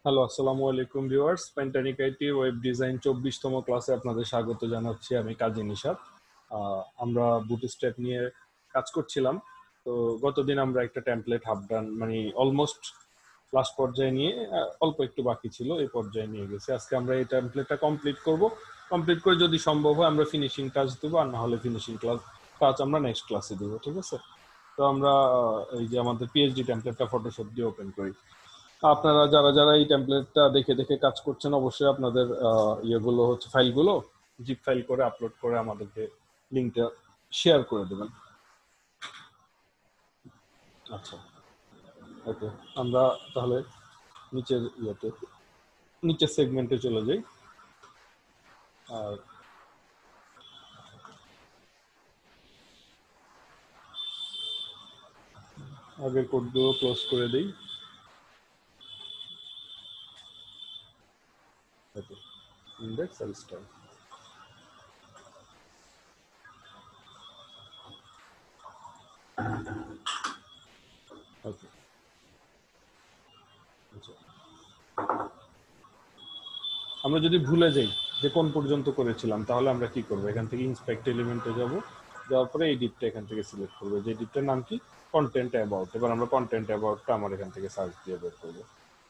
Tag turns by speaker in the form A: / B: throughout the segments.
A: Hello, আসসালামু আলাইকুম viewers. পেন্টানিক আইটি ওয়েব ডিজাইন 24তম ক্লাসে আপনাদের স্বাগত জানাচ্ছি। আমি কাজী নিশাত। আমরা বুটস্ট্র্যাপ নিয়ে কাজ করছিলাম। তো গতদিন আমরা একটা টেমপ্লেট হাফ ডান মানে অলমোস্ট লাস্ট পর্যায়ে নিয়ে অল্প একটু বাকি ছিল, এই পর্যায়ে নিয়ে গেছি। আজকে আমরা এই টেমপ্লেটটা কমপ্লিট করব। কমপ্লিট করে যদি সম্ভব হয় আমরা ফিনিশিং টাচ দেবো, আর না হলে ফিনিশিং টাচ আমরা নেক্সট ক্লাসে দেবো, ঠিক আছে? তো আমরা এই যে আমাদের পিএইচডি টেমপ্লেটটা ফটোশপ দিয়ে ওপেন করি। আপনারা যারা যারা এই টেমপ্লেটটা দেখে দেখে কাজ করছেন, অবশ্যই আপনাদের ইয়েগুলো হচ্ছে ফাইলগুলো জিপ ফাইল করে আপলোড করে আমাদেরকে লিঙ্কটা শেয়ার করে দেবেন। আচ্ছা, ওকে। আমরা তাহলে নিচের সেগমেন্টে চলে যাই। আর আগের কোডগুলো ক্লোজ করে দিই। ওকে, ইন্ডেক্স আর স্টাইল। ওকে, আচ্ছা। আমরা যদি ভুলে যাই যে কোন পর্যন্ত করেছিলাম, তাহলে আমরা কি করবো? এখান থেকে ইন্সপেক্ট এলিমেন্টে যাব, যাওয়ার পরে এই ডিপটা এখান থেকে সিলেক্ট করবো, যে ডিপটার নাম কি কন্টেন্ট অ্যাবাউট। এবার আমরা কন্টেন্ট অ্যাবাউটটা আমার এখান থেকে সার্চ দিয়ে বের করবো।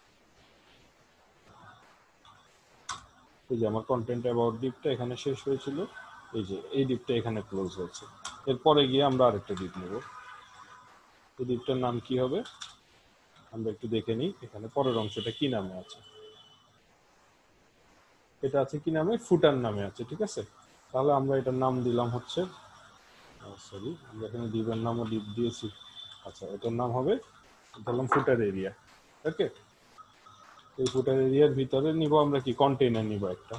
A: এই যে আমার কন্টেন্ট অ্যাবাউট ডিপটা এখানে শেষ হয়েছিল, এই যে এই ডিপটা এখানে ক্লোজ হয়েছে। এরপরে গিয়ে আমরা আরেকটা ডিপ নেব। এই ডিপটার নাম কি হবে আমরা একটু দেখে নিই। এখানে পরের অংশটা কি নামে আছে? এটা আছে কি নামে? ফুটার নামে আছে, ঠিক আছে। তাহলে আমরা এটার নাম দিলাম হচ্ছে, সরি, আমরা এখানে ডিপের নামও ডিপ দিয়েছি। আচ্ছা, এটার নাম হবে ধরলাম ফুটার এরিয়া। ওকে, এই ফুটার এরিয়ার ভিতরে নিব আমরা কি কন্টেইনার নিব একটা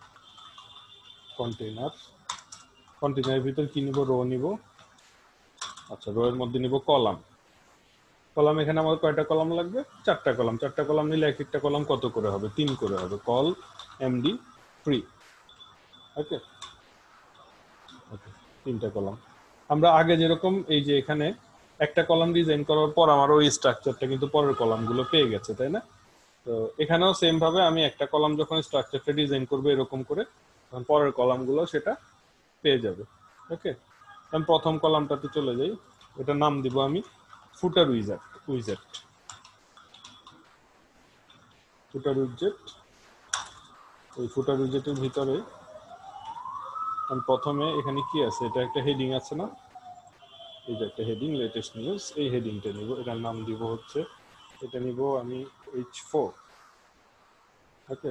A: কন্টেইনারের ভিতর কি নিব? রো নিব। আচ্ছা, রো এর মধ্যে নিব কলাম। এখানে আমার কয়টা কলাম লাগবে? 4টা কলাম। 4টা কলাম নিলে এক একটা কলাম কত করে হবে? 3 করে হবে। Col MD three. Okay, okay, 3টা কলাম। আমরা আগে যেরকম এই যে এখানে একটা কলাম ডিজাইন করার পর আমার ওই স্ট্রাকচারটা কিন্তু পরের কলামগুলো পেয়ে গেছে, তাই না? তো এখানেও সেম ভাবে আমি একটা কলাম যখন স্ট্রাকচারটা ডিজাইন করবো এরকম করে, তখন পরের কলামগুলো সেটা পেয়ে যাবে। ওকে, আমি প্রথম কলামটাতে চলে যাই। এটার নাম দিব আমি ফুটার উইজেট। ওই ফুটার উইজেটের ভিতরে আমি প্রথমে এখানে কি আছে, এটা একটা হেডিং আছে না? এই যে একটা হেডিং, লেটেস্ট নিউজ, এই হেডিংটা নিব। এটার নাম দিব হচ্ছে, এটা নিব আমি H4। ওকে,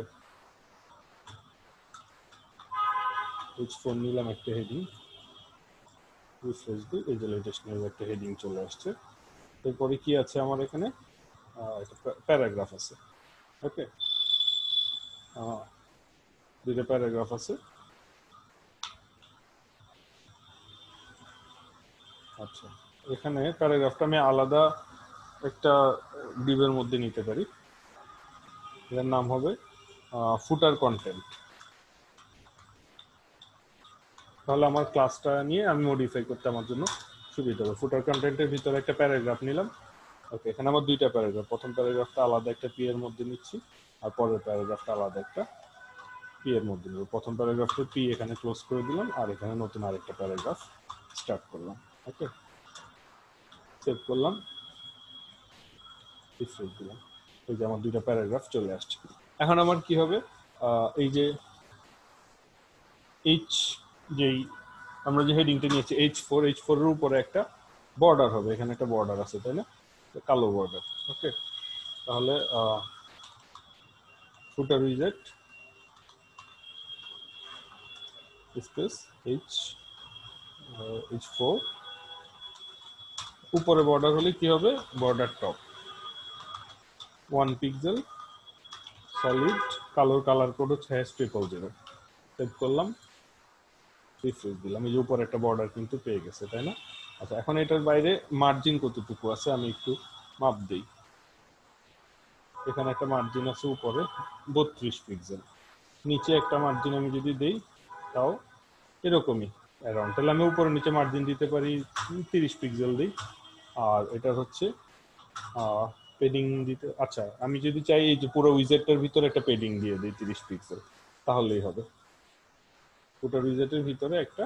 A: H4 নিলাম একটা হেডিং। রিফ্রেশ দিই, এই যে লেটেস্ট নিউজ একটা হেডিং চলে আসছে। এরপরে কি আছে আমার এখানে? প্যারাগ্রাফ আছে। ওকে, দুইটা প্যারাগ্রাফ আছে। আচ্ছা, এখানে প্যারাগ্রাফটা আমি আলাদা একটা ডিবের মধ্যে নিতে পারি। এর নাম হবে ফুটার কন্টেন্ট। তাহলে আমার ক্লাসটা নিয়ে আমি মডিফাই করতে আমার জন্য সুবিধা হবে। ফুটার কন্টেন্টের ভিতরে একটা প্যারাগ্রাফ নিলাম। ওকে, এখানে আমার দুইটা প্যারাগ্রাফ। প্রথম প্যারাগ্রাফটা আলাদা একটা পি এর মধ্যে নিচ্ছি, আর পরের প্যারাগ্রাফটা আলাদা একটা পি এর মধ্যে নেব। প্রথম প্যারাগ্রাফটা পি এখানে ক্লোজ করে দিলাম, আর এখানে নতুন আরেকটা প্যারাগ্রাফ স্টার্ট করলাম। ওকে, সেভ করলাম, রিফ্রেশ দিলাম। এই যে আমার দুইটা প্যারাগ্রাফ চলে আসছে। এখন আমার কি হবে? এই যে যেই আমরা যে হেডিংটা নিয়েছি H4 এর উপরে একটা বর্ডার হবে। এখানে একটা বর্ডার আছে, তাই না? কালো বর্ডার। ওকে, তাহলে ফুটার উইজেট স্পেস H4, উপরে বর্ডার হলে কি হবে? বর্ডার টপ 1 পিক্সেল সলিড, কালোর কালার কোড হচ্ছে #000। সেভ করলাম, রিফ্রেশ দিলাম। এই যে উপরে একটা বর্ডার কিন্তু পেয়ে গেছে, তাই না? আচ্ছা, এখন এটার বাইরে মার্জিন কতটুকু আছে আমি একটু মাপ দিই। এখানে একটা মার্জিন আছে উপরে 32 পিক্সেল, নিচে একটা মার্জিন আমি যদি দেই তাও এরকমই অ্যারাউন্ড। তাহলে আমি উপরে নিচে মার্জিন দিতে পারি 30 পিক্সেল দিই। আর এটা হচ্ছে পেডিং দিতে, আচ্ছা আমি যদি চাই এই যে পুরো উইজেটটার ভিতরে একটা পেডিং দিয়ে দিই 30 পিক্সেল, তাহলেই হবে। পুরো উইজেটের ভিতরে একটা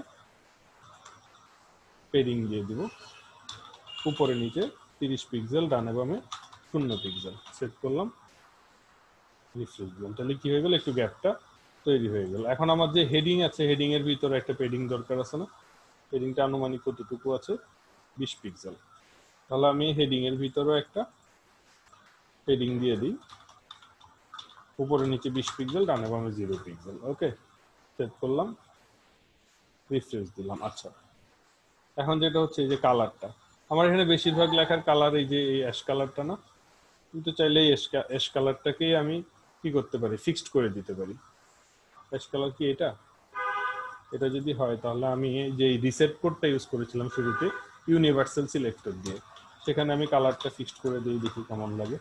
A: পেডিং দিয়ে দিব, উপরে নিচে 30 পিক্সেল, ডানে বামে 0 পিক্সেল। সেট করলাম, রিফ্রেশ দিলাম, তাহলে কি হয়ে গেল, একটু গ্যাপটা তৈরি হয়ে গেল। এখন আমার যে হেডিং আছে, হেডিং এর ভিতরে একটা পেডিং দরকার আছে না? হেডিংটা আনুমানিক কতটুকু আছে, 20 পিক্সেল। তাহলে আমি হেডিং এর ভিতরেও একটা পেডিং দিয়ে দিই, উপরে নিচে 20 পিক্সেল, ডানে বামে 0 পিক্সেল। ওকে, সেট করলাম, রিফ্রেশ দিলাম। আচ্ছা, এখন যেটা হচ্ছে এই যে কালারটা, আমার এখানে বেশিরভাগ লেখার কালার এই যে এই অ্যাশ কালারটা না, কিন্তু চাইলে এই অ্যাশ কালারটাকেই আমি কি করতে পারি, ফিক্সড করে দিতে পারি। অ্যাশ কালার কি এটা, এটা যদি হয় তাহলে আমি যে রিসেট কোডটা ইউজ করেছিলাম শুরুতে ইউনিভার্সাল সিলেক্টর দিয়ে, সেখানে আমি কালারটা ফিক্সড করে দিই, দেখি কেমন লাগে।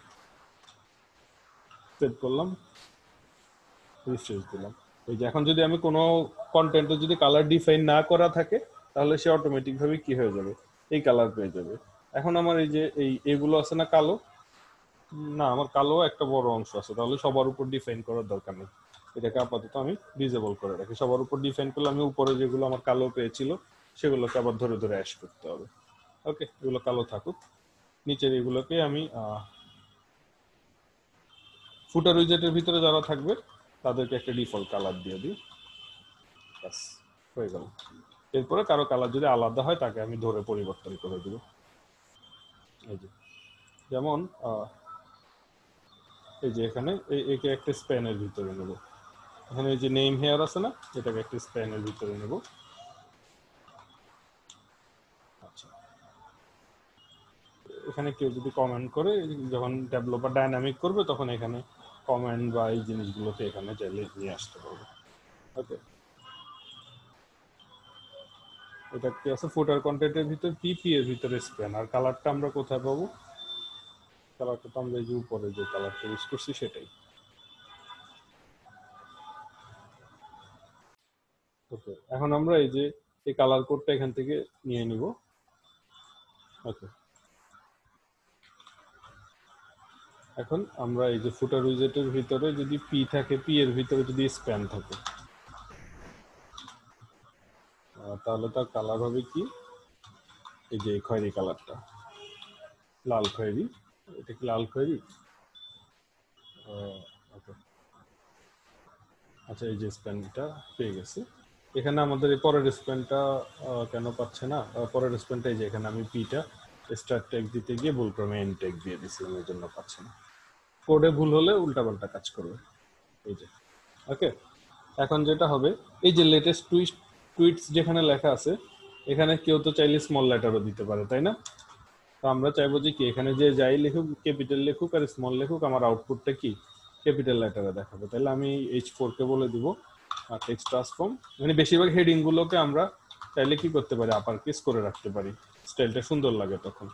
A: সেট করলাম, রিফ্রেশ দিলাম। এই যে এখন যদি আমি কোনো কন্টেন্টে যদি কালার ডিফাইন না করা থাকে, তাহলে সে অটোমেটিক ভাবে কি হয়ে যাবে, এই কালার পেয়ে যাবে। এখন আমার এই যে এগুলো আছে না কালো, না আমার কালো একটা বড় অংশ আছে, তাহলে সবার উপর ডিফাইন করার দরকার নেই, এটাকে আপাতত আমি ডিসেবল করে রাখি। সবার উপর ডিফাইন করলে আমি উপরে যেগুলো আমার কালো পেয়েছিল সেগুলোকে আবার ধরে ধরে অ্যাশ করতে হবে। ওকে, এগুলো কালো থাকুক। নিচের এগুলোকে আমি ফুটার উইজেটের ভিতরে যারা থাকবে তাদেরকে একটা ডিফল্ট কালার দিয়ে দিই, ব্যাস হয়ে গেল। এরপরে কারো কালার যদি আলাদা হয় তাকে আমি ধরে পরিবর্তন করে দিব। এই যে যেমন এই যে এখানে একে একটা স্প্যানের ভিতরে নেব, এখানে এই যে নেম হেয়ার আছে না, এটাকে একটা স্প্যানের ভিতরে নেব। আচ্ছা, এখানে কেউ যদি কমেন্ট করে, যখন ডেভেলপার ডাইনামিক করবে তখন এখানে কমেন্ট বা এই জিনিসগুলোকে এখানে চাইলে নিয়ে আসতে পারবে। ওকে, এটা কি আছে, ফুটার কন্টেন্টের ভিতর পিপি এর ভিতরে স্প্যান। আর কালারটা আমরা কোথায় পাবো, কালারটা তো আমরা এই যে উপরে যে কালারটা ইউজ করছি সেটাই। ওকে, এখন আমরা এই যে এই কালার কোডটা এখান থেকে নিয়ে নিব। ওকে, এখন আমরা এই যে ফুটার উইজেটের ভিতরে যদি পি থাকে, পি এর ভিতরে যদি স্প্যান থাকে, তাহলে তার কালার হবে কি, এই যে খয়েরি কালারটা, লাল খয়েরি। এটা কি লাল খয়েরি? ওকে, আচ্ছা, এই যে স্প্যানটা পেয়ে গেছে। এখানে আমাদের এই পরের স্প্যানটা কেন পাচ্ছে না, পরের স্প্যানটা এই যে এখানে আমি পিটা স্টার্ট ট্যাগ দিতে গিয়ে ভুলক্রমে এন্ড ট্যাগ দিয়ে দিছিলাম, এই জন্য পাচ্ছে না। কোডে ভুল হলে উল্টাপাল্টা কাজ করবে। এই যে ওকে, এখন যেটা হবে, এই যে লেটেস্ট টুইটস যেখানে লেখা আছে, এখানে কেউ তো চাইলে স্মল লেটারও দিতে পারে, তাই না? তো আমরা চাইবো যে কি, এখানে যে যাই লিখুক, ক্যাপিটাল লিখুক আর স্মল লিখুক, আমার আউটপুটটা কি ক্যাপিটাল লেটারে দেখাবে। তাহলে আমি H4 কে বলে দিব টেক্সট ট্রান্সফর্ম, মানে বেশিরভাগ হেডিং গুলোকে আমরা চাইলে কি করতে পারি, আপার কেস করে রাখতে পারি, স্টাইলটা সুন্দর লাগে তখন।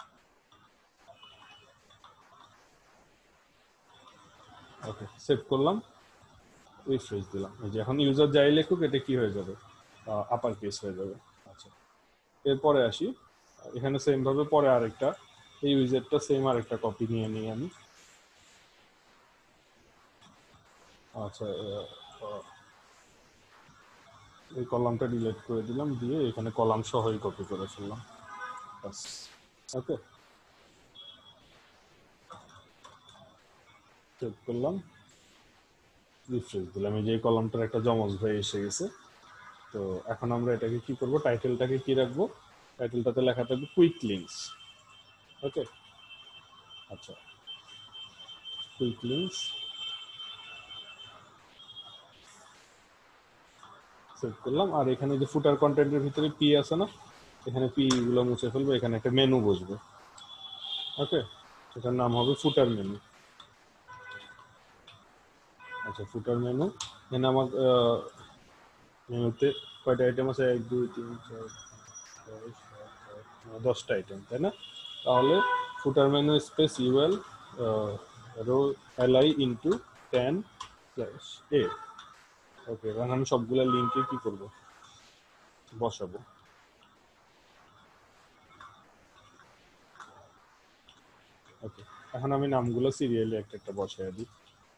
A: ওকে, সেভ করলাম, রিফ্রেশ দিলাম। এই যে এখন ইউজার যাই লিখুক এটা কি হয়ে যাবে, আপার কেস হয়ে যাবে। আচ্ছা, এরপরে আসি, এখানে সেম ভাবে পরে আরেকটা এই ইউজারটা সেম আরেকটা কপি নিয়ে নিই আমি। আচ্ছা, এই কলামটা ডিলিট করে দিলাম, দিয়ে এখানে কলাম সহই কপি করে ফেললাম, বাস। ওকে, সেভ করলাম, রিফ্রেশ দিলাম। এই যে এই কলামটার একটা জমজ ভাই এসে গেছে। তো এখন আমরা এটাকে কি করব, টাইটেলটাকে কি রাখবো, টাইটেলটাতে লেখা থাকবে কুইক লিঙ্কস। ওকে, আচ্ছা, কুইক লিঙ্কস, সেভ করলাম। আর এখানে যে ফুটার কন্টেন্টের ভিতরে পি আছে না, এখানে পি গুলো মুছে ফেলবো, এখানে একটা মেনু বসবে। ওকে, সেটার নাম হবে ফুটার মেনু। আচ্ছা, ফুটার মেনু, এখানে আমার মেনুতে কয়টা আইটেম আছে, 1 2 3 4 5 6 7 8 9 10টা আইটেম, তাই না? তাহলে footer menu space UL row LI into 10/a। Okay, এখন আমি সবগুলা লিঙ্কে কি করব, বসাবো। ওকে, এখন আমি নামগুলো সিরিয়ালি একটা একটা বসায় দিই।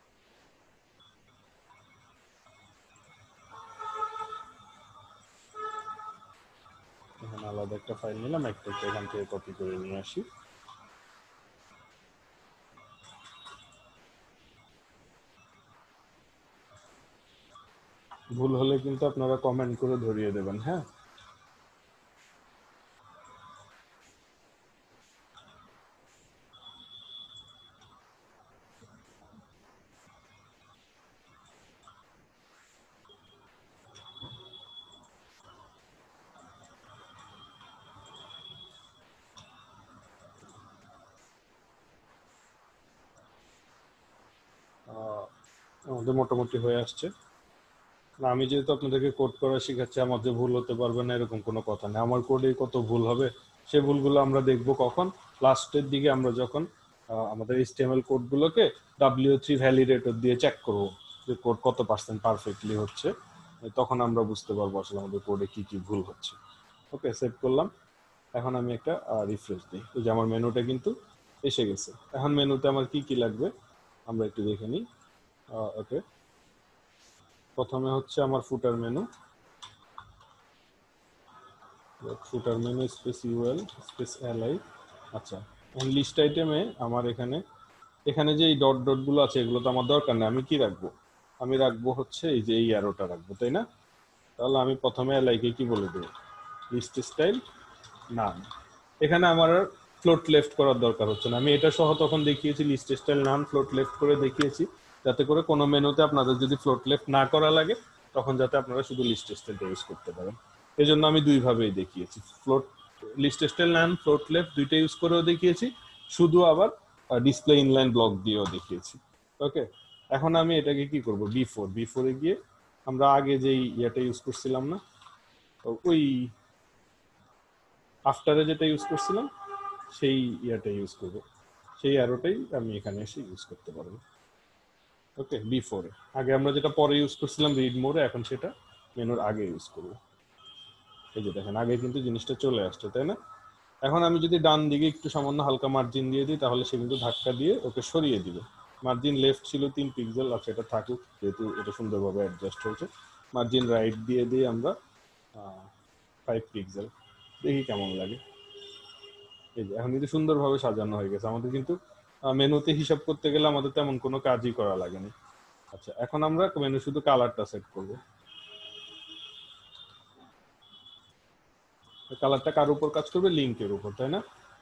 A: এখানে আলাদা একটা ফাইল নিলাম, একটা একটা এখান থেকে কপি করে নিয়ে আসি। ভুল হলে কিন্তু আপনারা কমেন্ট করে ধরিয়ে দেবেন। হ্যাঁ, আমাদের মোটামুটি হয়ে আসছে। আমি যেহেতু আপনাদেরকে কোড করা শেখাচ্ছি, আমার যে ভুল হতে পারবে না এরকম কোনো কথা নেই। আমার কোডে কত ভুল হবে, সে ভুলগুলো আমরা দেখব কখন, লাস্টের দিকে আমরা যখন আমাদের এইচটিএমএল কোডগুলোকে W3 ভ্যালিডেটর দিয়ে চেক করব যে কোড কত পার্সেন্ট পারফেক্টলি হচ্ছে, তখন আমরা বুঝতে পারবো আসলে আমাদের কোডে কি কি ভুল হচ্ছে। ওকে, সেভ করলাম। এখন আমি একটা রিফ্রেশ দিই, এই যে আমার মেনুটা কিন্তু এসে গেছে। এখন মেনুতে আমার কি কি লাগবে আমরা একটু দেখে নিই। ওকে, প্রথমে হচ্ছে আমার footer menu, footer menu space UL space LI. আচ্ছা, লিস্ট আইটেমে আমার এখানে এখানে যে এই ডট ডট গুলো আছে এগুলো তো আমার দরকার নেই। আমি কি রাখবো, আমি রাখবো হচ্ছে এই যে এই অ্যারোটা রাখবো, তাই না? তাহলে আমি প্রথমে এলআই কে কি বলে দেবো, লিস্ট স্টাইল নাম। এখানে আমার আর ফ্লোট লেফট করার দরকার হচ্ছে না, আমি এটা সহ তখন দেখিয়েছি list style none float left করে দেখিয়েছি, যাতে করে কোনো মেনুতে আপনাদের যদি ফ্লোট লেফট না করা লাগে তখন যাতে আপনারা শুধু লিস্ট স্টাইলটা ইউজ করতে পারেন। এই জন্য আমি দুইভাবেই দেখিয়েছি, float list style none float left দুইটা ইউজ করেও দেখিয়েছি, শুধু আবার ডিসপ্লে ইনলাইন ব্লক দিয়েও দেখিয়েছি। ওকে, এখন আমি এটাকে কি করব, বি4 গিয়ে আমরা আগে যেই ইয়েটা ইউজ করছিলাম না, ওই আফটারে যেটা ইউজ করছিলাম সেই ইয়াটা ইউজ করব, সেই অ্যারোটাই আমি এখানে এসে ইউজ করতে পারবো। ওকে, বি4 আগে আমরা যেটা পরে ইউজ করছিলাম রিড মোডে, এখন সেটা মেনুর আগে ইউজ করব। এই যে দেখেন আগে কিন্তু জিনিসটা চলে আসছে, তাই না? এখন আমি যদি ডান দিকে একটু সামান্য হালকা মার্জিন দিয়ে দিই তাহলে সে কিন্তু ধাক্কা দিয়ে ওকে সরিয়ে দিবে। মার্জিন লেফট ছিল 3 পিক্সেল, আচ্ছা এটা থাকুক যেহেতু এটা সুন্দরভাবে অ্যাডজাস্ট হয়েছে। মার্জিন রাইট দিয়ে দিই আমরা 5 পিক্সেল, দেখি কেমন লাগে। এই যে এখন কিন্তু সুন্দরভাবে সাজানো হয়ে গেছে, আমাদের কিন্তু মেনুতে হিসাব করতে গেলে আমাদের তেমন কোনো কাজই করা লাগেনি। আচ্ছা, এখন আমরা মেনু শুধু কালারটা সেট করব। কালারটা কার উপর কাজ করবে, লিঙ্কের উপর, তাই না?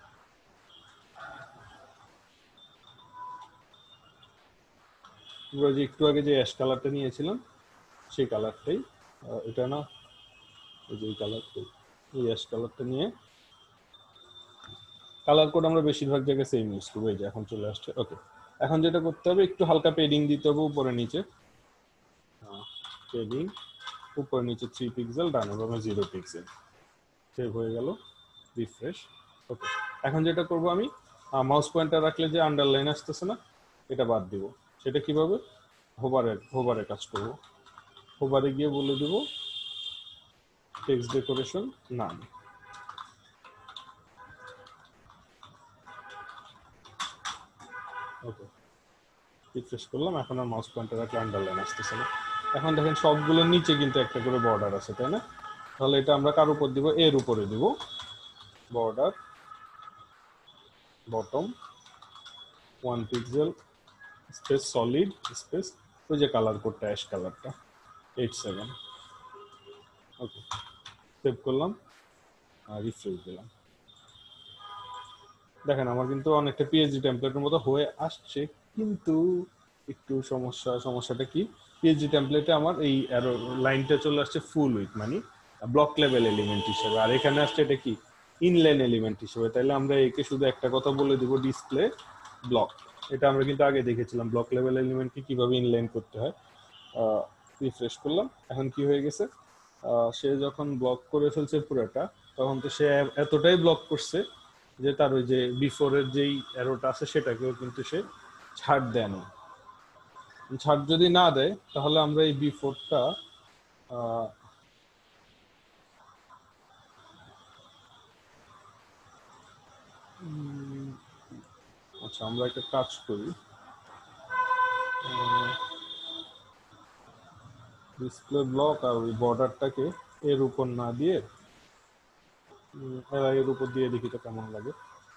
A: আমরা যে একটু আগে যে অ্যাশ কালারটা নিয়েছিলাম সেই কালারটাই, এটা না, এই যে এই কালারটা, এই অ্যাশ কালারটা নিয়ে কালার কোড আমরা বেশিরভাগ জায়গায় সেম ইউজ করবো। এই যে এখন চলে আসছে। ওকে, এখন যেটা করতে হবে একটু হালকা পেডিং দিতে হবে উপরে নিচে, পেডিং উপরে নিচে 3 পিক্সেল, ডানে বামে 0 পিক্সেল। সেভ হয়ে গেল, রিফ্রেশ। ওকে, এখন যেটা করব আমি মাউস পয়েন্টার রাখলে যে আন্ডারলাইন আসতেছে না, এটা বাদ দিব। সেটা কিভাবে, হোভারে কাজ করব। হোভারে গিয়ে বলে দেব টেক্সট ডেকোরেশন নাম। ওকে, রিফ্রেশ করলাম, এখন আর মাউস পয়েন্টার রাখলে আন্ডারলাইন আসতেছে না। এখন দেখেন সবগুলোর নিচে কিন্তু একটা করে বর্ডার আছে, তাই না? তাহলে এটা আমরা কার উপর দিব, এর উপরে দিব, border bottom 1 pixel space solid space ওই যে কালার কোডটা অ্যাশ কালারটা 87। ওকে, সেভ করলাম আর রিফ্রেশ দিলাম। দেখেন আমার কিন্তু অনেকটা পিএইচডি টেমপ্লেটের মতো হয়ে আসছে, কিন্তু একটু সমস্যাটা কি, পিএইচডি টেমপ্লেটে আমার এই অ্যারো লাইনটা চলে আসছে ফুল উইথ, মানে ব্লক লেভেল এলিমেন্ট হিসেবে, আর এখানে আসছে এটা কি, ইনলাইন এলিমেন্ট হিসেবে। তাইলে আমরা একে শুধু একটা কথা বলে দিব, ডিসপ্লে ব্লক। এটা আমরা কিন্তু আগে দেখেছিলাম ব্লক লেভেল এলিমেন্টকে কিভাবে ইনলাইন করতে হয়। রিফ্রেশ করলাম, এখন কি হয়ে গেছে, সে যখন ব্লক করে ফেলছে পুরোটা, তখন তো সে এতটাই ব্লক করছে যে তার ওই যে বিফোরের যেই অ্যারোটা আছে সেটাকেও কিন্তু সে ছাড় দেয় না। ছাড় যদি না দেয় তাহলে আমরা এই বিফোরটা আচ্ছা, আমরা একটা কাজ করি, ডিসপ্লে ব্লক আর ওই বর্ডারটাকে এর উপর না দিয়ে এর উপর দিয়ে দেখি তো কেমন লাগে।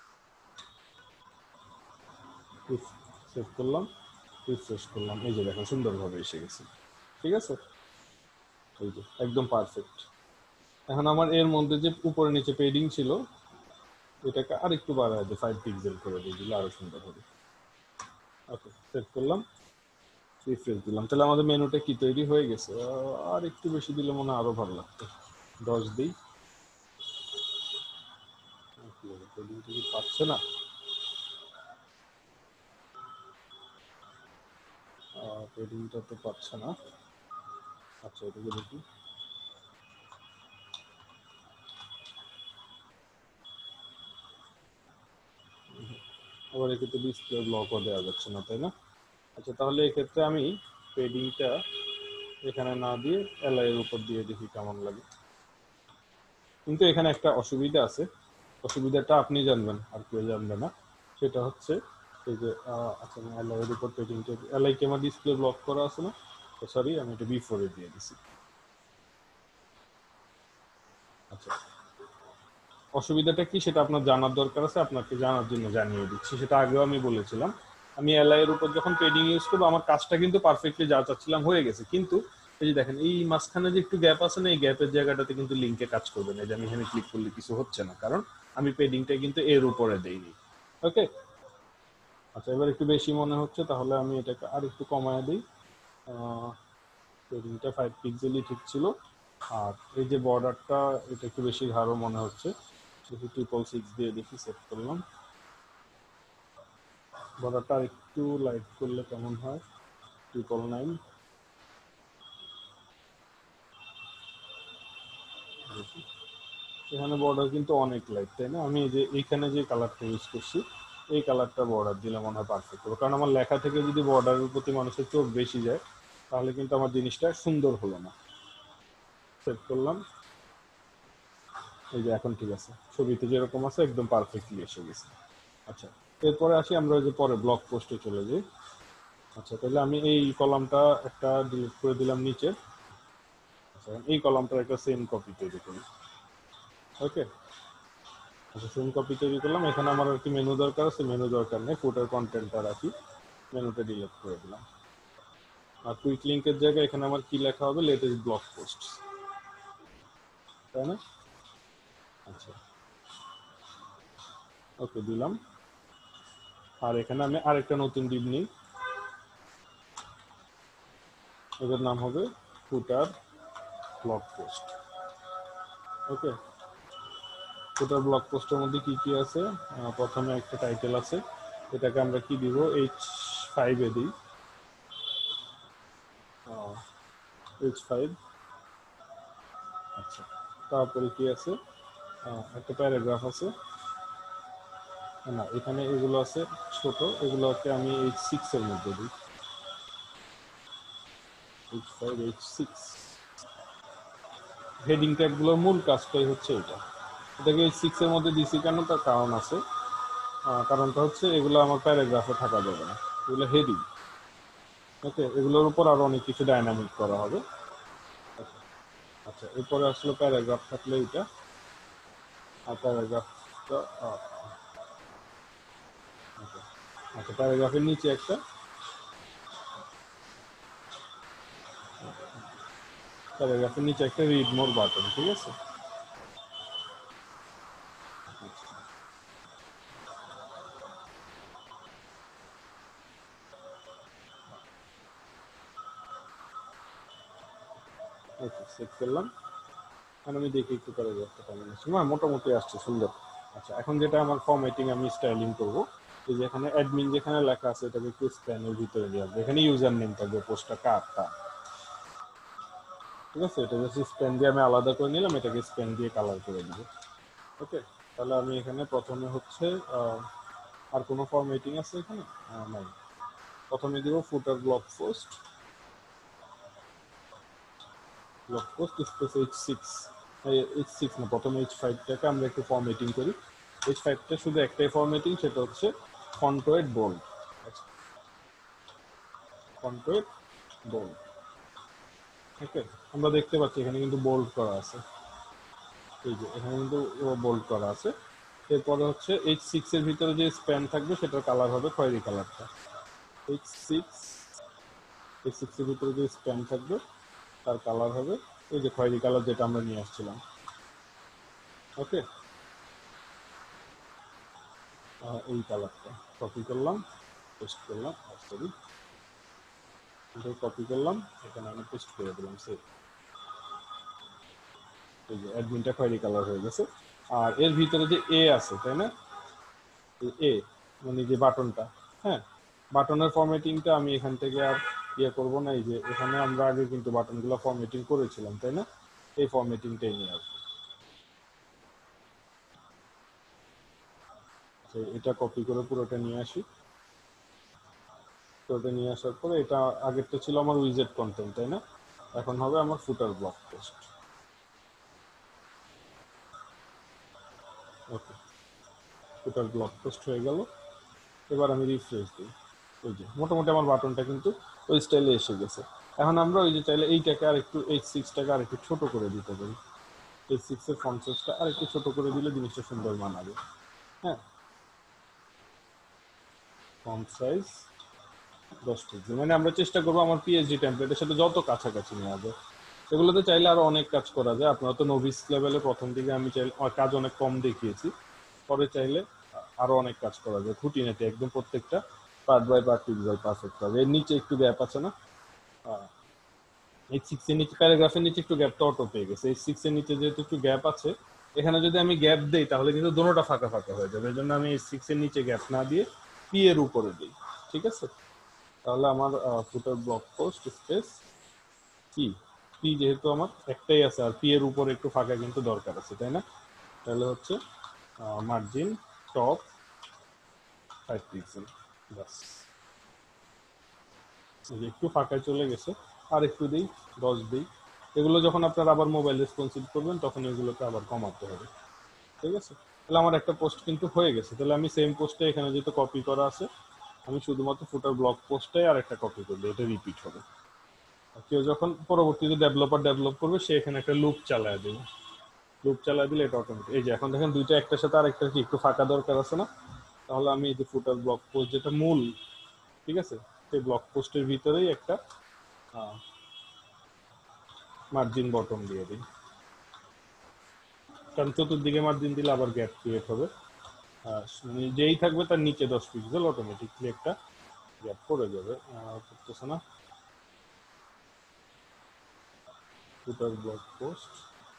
A: সেভ করলাম, রিফ্রেশ করলাম, এই যে দেখেন সুন্দরভাবে এসে গেছে। ঠিক আছে, এই যে একদম পারফেক্ট। এখন আমার এর মধ্যে যে উপরে নিচে পেডিং ছিল এটাকে আর একটু বাড়ায় দিই, 5 পিক্সেল করে দিয়ে দিলে আরো সুন্দর হবে। ওকে, সেভ করলাম, রিফ্রেশ দিলাম, তাহলে আমাদের মেনুটা কি তৈরি হয়ে গেছে। আর একটু বেশি দিলে মনে হয় আরো ভালো লাগতো। 10 দিই, পেডিংটা কি পাচ্ছে না? পেডিংটা তো পাচ্ছে না। আচ্ছা, এটাকে দেখি। আবার এক্ষেত্রে ডিসপ্লে ব্লকও দেওয়া যাচ্ছে না, তাই না? আচ্ছা, তাহলে এক্ষেত্রে আমি পেডিংটা এখানে না দিয়ে এলআই এর উপর দিয়ে দেখি কেমন লাগে। কিন্তু এখানে একটা অসুবিধা আছে, অসুবিধাটা আপনি জানবেন আর কেউ জানবে না। সেটা হচ্ছে এই যে আচ্ছা, আমি এলআই এর উপর পেডিংটা, এলআই কে আমার ডিসপ্লে ব্লক করা আছে না, সরি আমি এটা বিফোরে দিয়ে দিছি। আচ্ছা, অসুবিধাটা কি সেটা আপনার জানার দরকার আছে, আপনাকে জানার জন্য জানিয়ে দিচ্ছি। সেটা আগেও আমি বলেছিলাম, আমি এলআই এর উপর যখন পেডিং ইউজ করবো আমার কাজটা কিন্তু পারফেক্টলি যা চাচ্ছিলাম হয়ে গেছে, কিন্তু এই যে দেখেন এই মাঝখানে যে একটু গ্যাপ আছে না, এই গ্যাপের জায়গাটাতে কিন্তু লিঙ্কে কাজ করবে না। এই যে আমি এখানে ক্লিক করলে কিছু হচ্ছে না, কারণ আমি পেডিংটা কিন্তু এর উপরে দেইনি। ওকে, আচ্ছা, এবার একটু বেশি মনে হচ্ছে, তাহলে আমি এটাকে আর একটু কমায় দিই। পেডিংটা 5 পিক্সেলই ঠিক ছিল। আর এই যে বর্ডারটা, এটা একটু বেশি ঘাড়ো মনে হচ্ছে, 666 দিয়ে দেখি, সেট করলাম। বর্ডারটা একটু লাইট করলে কেমন হয়, 999। এখানে বর্ডার কিন্তু অনেক লাইট, তাই না? আমি যে এইখানে যে কালারটা ইউজ করছি এই কালারটা বর্ডার দিলে মনে হয় পারফেক্ট হবে, কারণ আমার লেখা থেকে যদি বর্ডারের প্রতি মানুষের চোখ বেশি যায় তাহলে কিন্তু আমার জিনিসটা সুন্দর হলো না। সেট করলাম, এই যে এখন ঠিক আছে, ছবিতে যেরকম আছে একদম পারফেক্টলি এসে গেছে। আচ্ছা, এরপরে আসি আমরা ওই যে পরে ব্লগ পোস্টে চলে যাই। আচ্ছা, তাহলে আমি এই কলামটা একটা ডিলিট করে দিলাম নিচে। আচ্ছা, এই কলামটার একটা সেম কপি তৈরি করি। ওকে, আচ্ছা, সেম কপি তৈরি করলাম। এখানে আমার আর কি মেনু দরকার আছে, মেনু দরকার নেই, ফুটার কন্টেন্টটা রাখি, মেনুটা ডিলিট করে দিলাম। আর কুইক লিঙ্কের জায়গায় এখানে আমার কি লেখা হবে, লেটেস্ট ব্লগ পোস্ট, তাই না? আচ্ছা, ওকে দিলাম। আর এখানে আমি আরেকটা নতুন ডিভ নিই, এটার নাম হবে footer blog post. Okay, footer blog পোস্টের মধ্যে কি কি আছে, প্রথমে একটা টাইটেল আছে, এটাকে আমরা কি দিব, H5 এ দিই, H5। আচ্ছা, তারপরে কি আছে, একটা প্যারাগ্রাফ আছে, না এখানে এগুলো আছে ছোট, এগুলোকে আমি H6 এর মধ্যে দিই, H5 H6। হেডিং ট্যাগগুলোর মূল কাজটাই হচ্ছে এটা, এটাকে H6 এর মধ্যে দিছি কেন, তার কারণ আছে। কারণটা হচ্ছে এগুলো আমার প্যারাগ্রাফে থাকা যাবে না, এগুলো হেডিং। ওকে, এগুলোর উপর আরো অনেক কিছু ডাইনামিক করা হবে। আচ্ছা, এরপরে আসলে প্যারাগ্রাফ থাকলে এটা, আর প্যারাগ্রাফটা আচ্ছা, প্যারাগ্রাফের নিচে একটা, প্যারাগ্রাফের নিচে একটা রিড মোর বাটন, ঠিক আছে? ওকে, সেট করলাম। এখন আমি দেখি একটু প্যারাগ্রাফটা কেমন আসছে, না মোটামুটি আসছে সুন্দর। আচ্ছা, এখন যেটা আমার ফরম্যাটিং আমি স্টাইলিং করব, এই যে এখানে অ্যাডমিন যেখানে লেখা আছে এটাকে একটু স্প্যানের ভিতরে দিয়ে আসবে, এখানে ইউজার নেম থাকবে, পোস্টটা কারটা, ঠিক আছে? এটা জাস্ট স্প্যান দিয়ে আমি আলাদা করে নিলাম, এটাকে স্প্যান দিয়ে কালার করে দিব। ওকে, তাহলে আমি এখানে প্রথমে হচ্ছে আর কোনো ফরম্যাটিং আছে এখানে, নাই। প্রথমে দিব footer blog post, blog post space H6, H6 না, প্রথমে H5টাকে আমরা একটু ফরম্যাটিং করি। H5টা শুধু একটাই ফরম্যাটিং, সেটা হচ্ছে font weight bold, font weight bold. Okay, আমরা দেখতে পাচ্ছি এখানে কিন্তু বোল্ড করা আছে, এই যে এখানে কিন্তু বোল্ড করা আছে। এরপরে হচ্ছে H6 এর ভিতরে যে স্প্যান থাকবে সেটার কালার হবে খয়েরি কালারটা। H6 এর ভিতরে যে স্প্যান থাকবে তার কালার হবে এই যে খয়েরি কালার, যেটা আমরা নিয়ে আসছিলাম। ওকে, এই কালারটা কপি করলাম, পেস্ট করলাম, সরি কপি করলাম, এখানে আমি পেস্ট করে দিলাম। সেই এই যে অ্যাডমিনটা খয়েরি কালার হয়ে গেছে। আর এর ভিতরে যে এ আছে, তাই না, এ মানে যে বাটনটা, হ্যাঁ, বাটনের ফরম্যাটিংটা আমি এখান থেকে আর ইয়ে করবো না। এই যে এখানে আমরা আগে কিন্তু বাটনগুলো ফরম্যাটিং করেছিলাম, তাই না, এই ফরম্যাটিংটাই নিয়ে আসবো। এটা কপি করে পুরোটা নিয়ে আসি। পুরোটা নিয়ে আসার পরে এটা আগেরটা ছিল আমার উইজেট কন্টেন্ট, তাই না, এখন হবে আমার footer blog post. Okay, footer blog post হয়ে গেল। এবার আমি রিফ্রেশ দিই, ওই যে মোটামুটি আমার বাটনটা কিন্তু ওই স্টাইলে এসে গেছে। এখন আমরা ওই যে চাইলে এইটাকে আর একটু H6টাকে আর একটু ছোট করে দিতে পারি। H6 এর ফন্ট সাইজটা আর একটু ছোট করে দিলে জিনিসটা সুন্দর মানাবে। হ্যাঁ, ফন্ট সাইজ 10 পিক্সেল, মানে আমরা চেষ্টা করবো আমার পিএইচডি টেমপ্লেটের সাথে যত কাছাকাছি নেওয়া যায়। এগুলোতে চাইলে আরো অনেক কাজ করা যায়। আপনারা তো নোভিস লেভেলে প্রথম দিকে আমি চাইলে কাজ অনেক কম দেখিয়েছি, পরে চাইলে আরো অনেক কাজ করা যায় খুঁটিনাটি একদম প্রত্যেকটা part by part pixel perfect হবে। এর নিচে একটু গ্যাপ আছে না, H6 এর নিচে প্যারাগ্রাফের নিচে একটু গ্যাপটা অটো পেয়ে গেছে। H6 এর নিচে যেহেতু একটু গ্যাপ আছে, এখানে যদি আমি গ্যাপ দেই তাহলে কিন্তু দোনোটা ফাঁকা ফাঁকা হয়ে যাবে। এই জন্য আমি H6 এর নিচে গ্যাপ না দিয়ে পি এর উপরে দিই, ঠিক আছে। তাহলে আমার ফুটার ব্লগ পোস্ট স্পেস কি, পি যেহেতু আমার একটাই আছে আর পি এর উপরে একটু ফাঁকা কিন্তু দরকার আছে, তাই না। তাহলে হচ্ছে মার্জিন টপ 5 পিক্সেল, বাস। একটু ফাঁকায় চলে গেছে, আর একটু দিই, 10 দিই। এগুলো যখন আপনারা আবার মোবাইল রেসপন্সিভ করবেন তখন এগুলোকে আবার কমাতে হবে, ঠিক আছে। তাহলে আমার একটা পোস্ট কিন্তু হয়ে গেছে। তাহলে আমি সেম পোস্টে এখানে যেহেতু কপি করা আছে, আমি শুধুমাত্র ফুটার ব্লগ পোস্টটাই আর একটা কপি করবো, এটা রিপিট হবে। কেউ যখন পরবর্তীতে ডেভেলপার ডেভেলপ করবে সে এখানে একটা লুপ চালায় দেবে, লুপ চালায় দিলে এটা অটোমেটিক। এই যে এখন দেখেন দুইটা একটার সাথে আরেকটা কি একটু ফাঁকা দরকার আছে না। তাহলে আমি এই যে ফুটার ব্লগ পোস্ট যেটা মূল, ঠিক আছে, সেই ব্লগ পোস্টের ভিতরেই একটা মার্জিন বটন দিয়ে দিই, কারণ চতুর্দিকে মার্জিন দিলে আবার গ্যাপ ক্রিয়েট হবে। মানে যেই থাকবে তার নিচে 10 পিক্সেল অটোমেটিকলি একটা গ্যাপ পড়ে যাবে। করতেছে না, ফুটার ব্লগ পোস্ট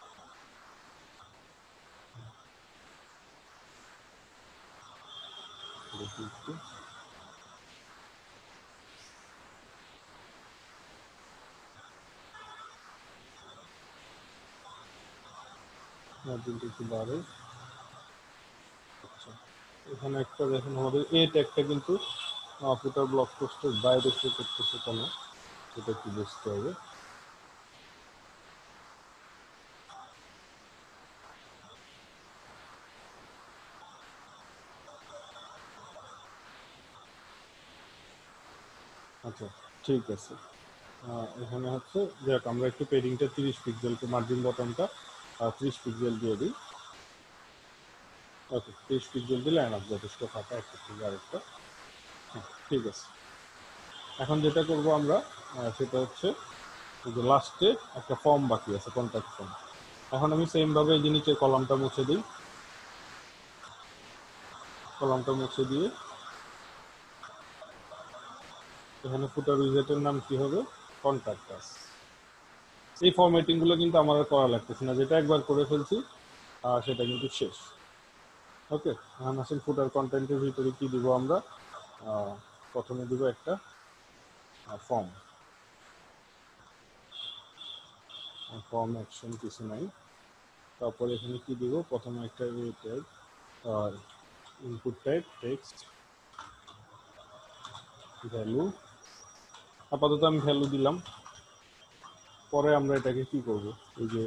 A: মার্জিনটা একটু বাড়ে। আচ্ছা, এখানে একটা দেখেন আমাদের এ ট্যাগটা কিন্তু ফুটার ব্লগ পোস্টের বাইরে শো করতেছে কেন, এটা একটু বুঝতে হবে। আচ্ছা, ঠিক আছে। এখানে হচ্ছে যাক আমরা একটু পেডিংটা 30 পিক্সেল, মার্জিন বটনটা 30 পিক্সেল দিয়ে দিই। ওকে, 30 পিক্সেল দিলে এনাফ, যথেষ্ট ফাঁকা একটা থেকে আরেকটা। হ্যাঁ, ঠিক আছে। এখন যেটা করব আমরা সেটা হচ্ছে যে লাস্টে একটা ফর্ম বাকি আছে, কন্ট্যাক্ট ফর্ম। এখন আমি সেম ভাবে এই যে নিচের কলামটা মুছে দিই, কলামটা মুছে দিয়ে এখানে ফুটার উইজেটের নাম কি হবে, কন্ট্যাক্ট আস। এই ফরম্যাটিং গুলো কিন্তু আমার আর করা লাগতেছে না, যেটা একবার করে ফেলছি সেটা কিন্তু শেষ। ওকে, এখন আসলে ফুটার কন্টেন্টের ভিতরে কি দিব আমরা, প্রথমে দিব একটা ফর্ম, ফর্ম অ্যাকশন কিছু নাই। তারপরে এখানে কি দিব, প্রথমে একটা ট্যাগ, আর ইনপুট টাইপ টেক্সট ভ্যালু, আপাতত আমি ভ্যালু দিলাম। পরে আমরা এটাকে কি করব, এই যে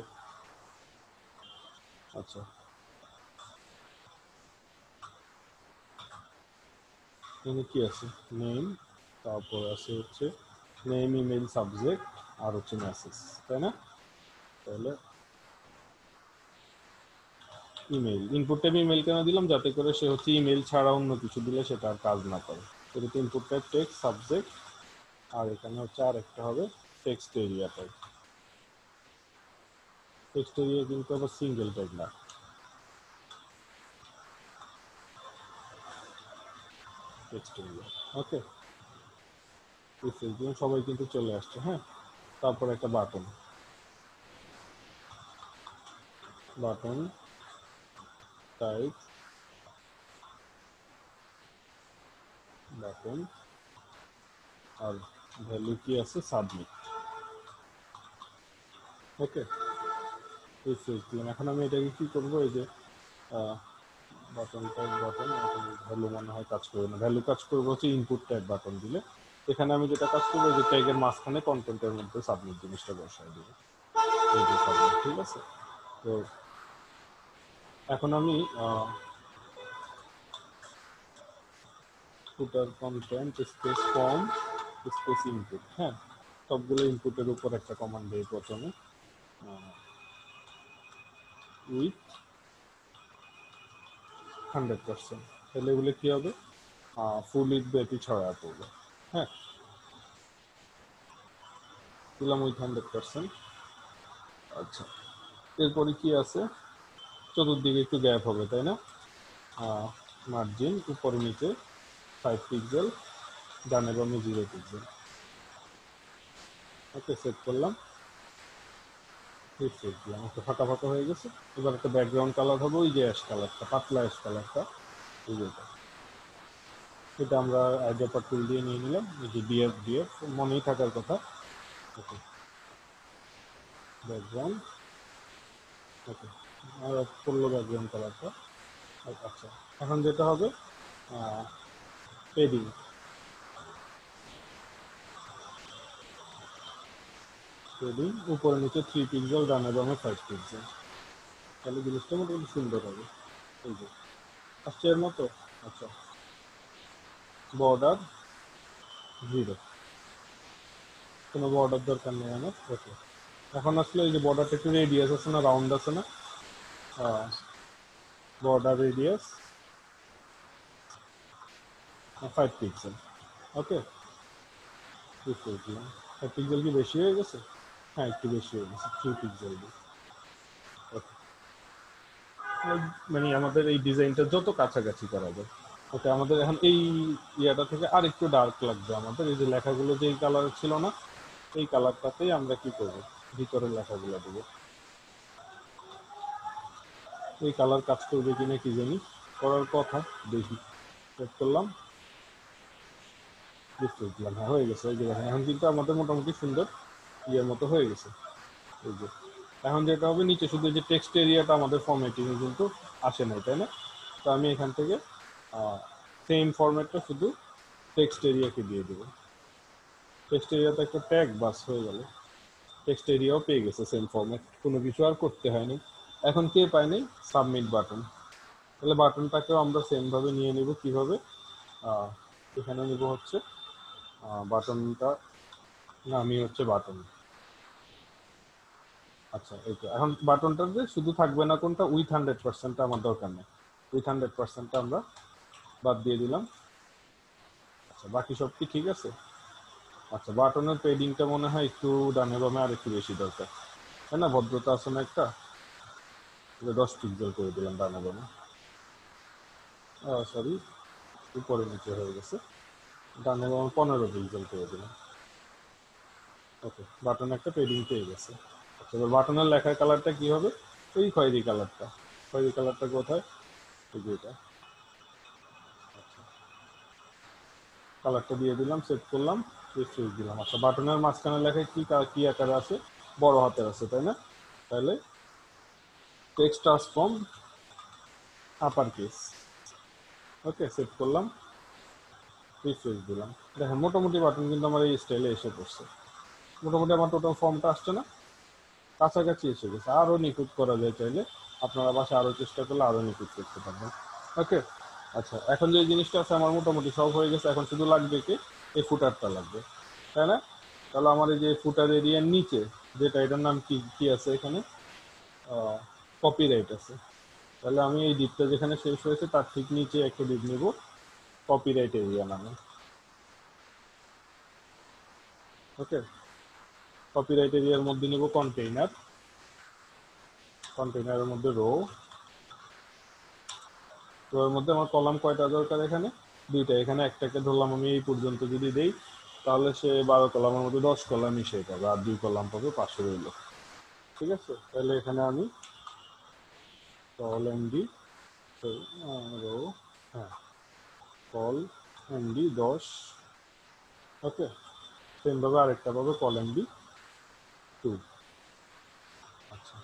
A: আচ্ছা এখানে কি আছে, নেম, তারপর আছে হচ্ছে নেম, ইমেল, সাবজেক্ট, আর হচ্ছে মেসেজ, তাই না? তাহলে ইমেল, ইনপুট টাইপ ইমেল কেন দিলাম, যাতে করে সে হচ্ছে ইমেল ছাড়া অন্য কিছু দিলে সেটা আর কাজ না করে। এটা ইনপুট টাইপ টেক্সট সাবজেক্ট, আর এখানে হচ্ছে আর একটা হবে text area type. Text area কিন্তু আবার সিঙ্গেল টাইপ না, টেক্সট এরিয়া। ওকে, সবাই কিন্তু চলে আসছে। হ্যাঁ, তারপর একটা বাটন, বাটন টাইপ বাটন, আর ভ্যালু কি আছে, সাবমিট। ওকে, এখন আমি এটাকে কি করবো, এই যে বাটন টাইপ বাটন, ভ্যালু মনে হয় কাজ করবে না, ভ্যালু কাজ করবো হচ্ছে ইনপুট টাইপ বাটন দিলে। এখানে আমি যেটা কাজ করবো, যে ট্যাগের মাঝখানে কন্টেন্টের মধ্যে সাবমিট জিনিসটা বসাই দেবো, এই যে সাবমিট। ঠিক আছে, তো এখন আমি footer content space form space input, হ্যাঁ, সবগুলো ইনপুটের উপর একটা কমান্ড দিই প্রথমে, উইথ 100%, তাহলে এগুলো কি হবে, ফুল উইথ ব্যাপী ছড়া পড়বে। হ্যাঁ, দিলাম উইথ 100%। আচ্ছা, এরপরে কি আছে, চতুর্দিকে একটু গ্যাপ হবে, তাই না? মার্জিন উপরে নিচে 5 পিক্সেল, ডানে বামে 0 পিক্সেল। ওকে, সেট করলাম, সেট দিলাম, একটা ফাঁকা ফাঁকা হয়ে গেছে। এবার একটা ব্যাকগ্রাউন্ড কালার হবে ওই যে অ্যাশ কালারটা, পাতলা অ্যাশ কালারটা, এই যেটা, এটা আমরা আইডিয়া টুল দিয়ে নিয়ে নিলাম, এই যে ডিএফ মনেই থাকার কথা। ওকে, ব্যাকগ্রাউন্ড, ওকে, আর করলো ব্যাকগ্রাউন্ড কালারটা। আচ্ছা, এখন যেটা হবে, পেডিং, পেডিং উপরে নিচে 3 পিক্সেল, ডানে বামে 5 পিক্সেল, তাহলে জিনিসটা মোটামুটি সুন্দর হবে। এই যে আসছে এর মতো। আচ্ছা, বর্ডার 0, কোনো বর্ডার দরকার নেই আমার। ওকে, এখন আসলে এই যে বর্ডারটা একটু রেডিয়াস আছে না, রাউন্ড আছে না, border radius 5 pixel. Okay, 5 pixel কি বেশি হয়ে গেছে? হ্যাঁ, একটু বেশি হয়ে গেছে, 3 পিক্সেল। ওকে, মানে আমাদের এই ডিজাইনটা যত কাছাকাছি করা যায়। ওকে, আমাদের এখন এই ইয়াটা থেকে আর একটু ডার্ক লাগবে আমাদের, এই যে লেখাগুলো যে কালার ছিল না, এই কালারটাতেই আমরা কি করব, ভিতরের লেখাগুলো দেবো। এই কালার কাজ করবে কিনা কি জানি, করার কথা, দেখি। সেট করলাম, ডিসপ্লে দিলাম, হ্যাঁ হয়ে গেছে। এই যে দেখেন, এখন কিন্তু আমাদের মোটামুটি সুন্দর ইয়ের মতো হয়ে গেছে। এই যে এখন যেটা হবে, নিচে শুধু যে টেক্সট এরিয়াটা আমাদের ফরম্যাটিং কিন্তু আসে নাই, তাই না? তো আমি এখান থেকে সেম ফরম্যাটটা শুধু টেক্সট এরিয়াকে দিয়ে দেবো। টেক্সট এরিয়াতে একটা ট্যাগ বাস হয়ে গেল, টেক্সট এরিয়াও পেয়ে গেছে সেম ফরম্যাট, কোনো কিছু আর করতে হয়নি। এখন কে পায়নি, সাবমিট বাটন। তাহলে বাটনটাকেও আমরা সেম ভাবে নিয়ে নিব। কিভাবে, এখানে নিব হচ্ছে বাটনটা নামই হচ্ছে বাটন। আচ্ছা, এই তো এখন বাটনটার যে শুধু থাকবে না কোনটা, উইথ 100%টা আমার দরকার নেই, উইথ 100%টা আমরা বাদ দিয়ে দিলাম। আচ্ছা, বাকি সব কি ঠিক আছে? আচ্ছা, বাটনের পেডিংটা মনে হয় একটু ডানে বামে আর একটু বেশি দরকার, তাই না? ভদ্রতা আছে না একটা, 10 পিক্সেল করে দিলাম ডানে বামে, সরি, উপরে নিচে হয়ে গেছে, ডানে বামে 15 পিক্সেল করে দিলাম। ওকে, বাটন একটা পেডিং পেয়ে গেছে। আচ্ছা, এবার বাটনের লেখার কালারটা কি হবে, ওই খয়েরি কালারটা। খয়েরি কালারটা কোথায়, এই যে এটা। আচ্ছা, কালারটা দিয়ে দিলাম, সেট করলাম, সুইচ দিলাম। আচ্ছা, বাটনের মাঝখানে লেখায় কি কি আকারে আছে, বড় হাতের আছে, তাই না? তাহলে text transform upper case. Okay, set করলাম, সুইচ দিলাম। দেখেন মোটামুটি বাটন কিন্তু আমার এই স্টাইলে এসে পড়ছে। মোটামুটি আমার টোটাল ফর্মটা আসছে না, কাছাকাছি এসে গেছে। আরও নিখুঁত করা যায় চাইলে, আপনারা বাসায় আরও চেষ্টা করলে আরও নিখুঁত করতে পারবেন। ওকে, আচ্ছা, এখন যে জিনিসটা আছে আমার মোটামুটি সব হয়ে গেছে, এখন শুধু লাগবে কি এই ফুটারটা লাগবে, তাই না? তাহলে আমার এই যে ফুটার এরিয়ার নিচে যেটা, এটার নাম কি কি আছে এখানে, কপিরাইট আছে। তাহলে আমি এই ডিপটা যেখানে শেষ হয়েছে তার ঠিক নিচে একটা ডিপ নিব, কপিরাইট এরিয়া নামে। ওকে, কপিরাইট এরিয়ার মধ্যে নিব কন্টেইনার, কন্টেইনারের মধ্যে রো, তো এর মধ্যে আমার কলাম কয়টা দরকার, এখানে দুইটা। এখানে একটাকে ধরলাম আমি এই পর্যন্ত যদি দেই, তাহলে সে 12 কলামের মধ্যে 10 কলাম মিশে পাবে, আর 2 কলাম পাবে পাশে রইল। ঠিক আছে, তাহলে এখানে আমি কল এমডি রো, হ্যাঁ কল এমডি 10। ওকে, সেম ভাবে আরেকটা পাবে কল এমডি 2। আচ্ছা,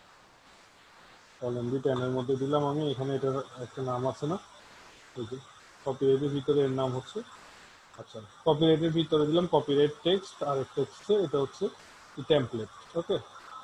A: কল এমডি 10 এর মধ্যে দিলাম আমি, এখানে এটার একটা নাম আছে না, ওই যে কপিরাইটের ভিতরে এর নাম হচ্ছে, আচ্ছা কপিরাইটের ভিতরে দিলাম কপিরাইট টেক্সট, আর একটা হচ্ছে এটা হচ্ছে template. Okay,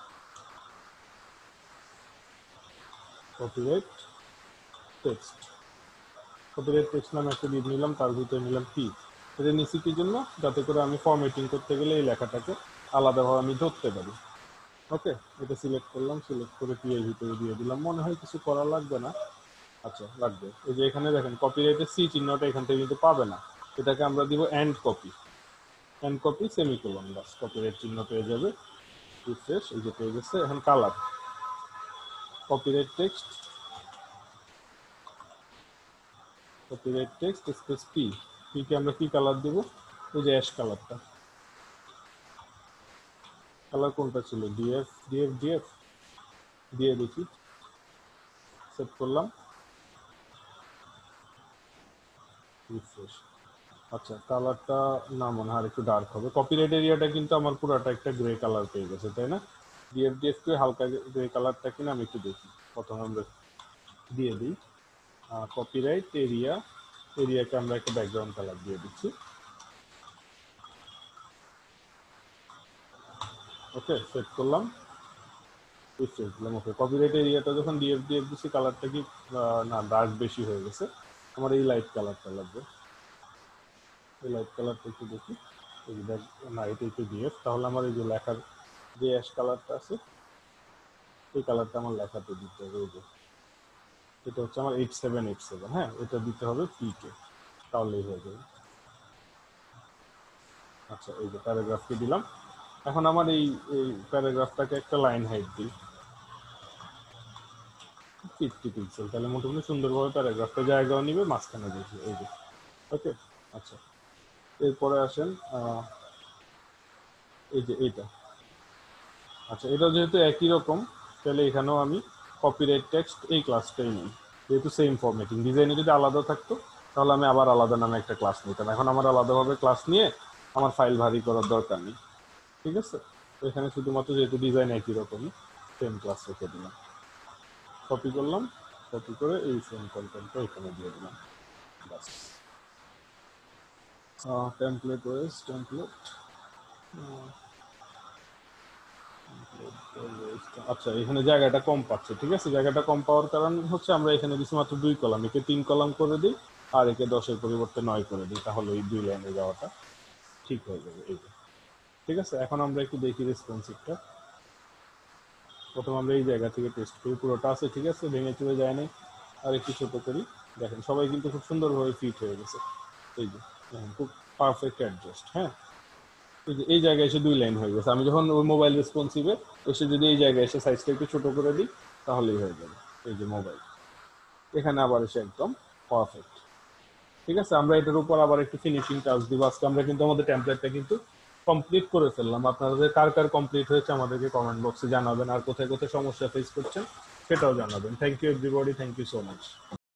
A: copyright text, copyright text নামে একটা দিয়ে নিলাম, তার ভিতরে নিলাম পি। এটা নিচ্ছি কি জন্য, যাতে করে আমি ফরম্যাটিং করতে গেলে এই লেখাটাকে আলাদাভাবে আমি ধরতে পারি। ওকে, এটা সিলেক্ট করলাম, সিলেক্ট করে পি এর ভিতরে দিয়ে দিলাম, মনে হয় কিছু করা লাগবে না। আচ্ছা লাগবে, এই যে এখানে দেখেন কপিরাইটের সি চিহ্নটা এখান থেকে কিন্তু পাবে না, এটাকে আমরা দিব and copy, and copy semicolon, বাস কপিরাইট চিহ্ন পেয়ে যাবে। রিফ্রেশ, এই যে পেয়ে গেছে। এখন colour, copyright text, copyright text space P, P কে আমরা কি কালার দেব, ওই যে অ্যাশ কালারটা। কালার কোনটা ছিল, ডিএফ ডিএফ ডিএফ দিয়ে দেখি, সেট করলাম, রিফ্রেশ। আচ্ছা, কালারটা না মনে হয় একটু ডার্ক হবে, কপিরাইট এরিয়াটা কিন্তু আমার পুরোটা একটা গ্রে কালার পেয়ে গেছে, তাই না? ডিএফ ডিএফ কে হালকা গ্রে কালারটা কিনা আমি একটু দেখি, প্রথমে আমরা দিয়ে দিই কপিরাইট এরিয়া, এরিয়াকে আমরা একটা ব্যাকগ্রাউন্ড কালার দিয়ে দিচ্ছি। ওকে, সেট করলাম, রিফ্রেশ দিলাম। ওকে, কপিরাইট এরিয়াটা যখন ডিএফ ডিএফ দিচ্ছি, কালারটা কি না ডার্ক বেশি হয়ে গেছে, আমার এই লাইট কালারটা লাগবে, এই লাইট কালারটা একটু দেখি, এই না এটা একটু ডিএফ, তাহলে আমার এই যে লেখার যে অ্যাশ কালারটা আছে এই কালারটা আমার লেখাতে দিতে হবে, এই যে এটা হচ্ছে আমার 8787, হ্যাঁ এটা দিতে হবে পি কে, তাহলেই হয়ে যাবে। আচ্ছা, এই যে প্যারাগ্রাফকে দিলাম, এখন আমার এই এই প্যারাগ্রাফটাকে একটা লাইন হাইট দিই 50 পিক্সেল, তাহলে মোটামুটি সুন্দরভাবে প্যারাগ্রাফটা জায়গাও নিবে, মাঝখানে দেখি এই যে। ওকে, আচ্ছা এরপরে আসেন এই যে এইটা। আচ্ছা, এটা যেহেতু একই রকম, তাহলে এখানেও আমি কপিরাইট টেক্সট এই ক্লাসটাই নিই, যেহেতু সেম ফরম্যাটিং। ডিজাইনে যদি আলাদা থাকতো তাহলে আমি আবার আলাদা নামে একটা ক্লাস নিতাম, এখন আমার আলাদাভাবে ক্লাস নিয়ে আমার ফাইল ভারী করার দরকার নেই। ঠিক আছে, তো এখানে শুধুমাত্র যেহেতু ডিজাইন একই রকমই, সেম ক্লাস রেখে দিলাম, কপি করলাম, কপি করে এই সেম কন্টেন্টটা এখানে দিয়ে দিলাম, বাস। টেমপ্লেট ওয়েস, টেমপ্লেট, আচ্ছা এখানে জায়গাটা কম পাচ্ছে, ঠিক আছে, জায়গাটা কম পাওয়ার কারণ হচ্ছে আমরা এখানে দিচ্ছি মাত্র 2 কলাম, একে 3 কলাম করে দিই, আর একে 10-এর পরিবর্তে 9 করে দিই, তাহলে এই 2 লাইনে যাওয়াটা ঠিক হয়ে যাবে। এই যে ঠিক আছে, এখন আমরা একটু দেখি রেসপন্সিভটা। প্রথম আমরা এই জায়গা থেকে টেস্ট করি, পুরোটা আছে ঠিক আছে, ভেঙে চলে যায় না, আর একটু ছোট করি, দেখেন সবাই কিন্তু খুব সুন্দরভাবে ফিট হয়ে গেছে, এই যে খুব পারফেক্ট অ্যাডজাস্ট। হ্যাঁ, এই জায়গায় এসে 2 লাইন হয়ে গেছে, আমি যখন ওই মোবাইল রেসপন্সিভে এসে যদি এই জায়গায় এসে সাইজটা একটু ছোট করে দিই তাহলেই হয়ে যাবে। এই যে মোবাইল, এখানে আবার এসে একদম পারফেক্ট। ঠিক আছে, আমরা এটার উপর আবার একটু ফিনিশিং টাচ দিব। আজকে আমরা কিন্তু আমাদের টেমপ্লেটটা কিন্তু কমপ্লিট করে ফেললাম। আপনাদের কার কার কমপ্লিট হয়েছে আমাদেরকে কমেন্ট বক্সে জানাবেন, আর কোথায় কোথায় সমস্যা ফেস করছেন সেটাও জানাবেন। Thank you everybody, thank you so much.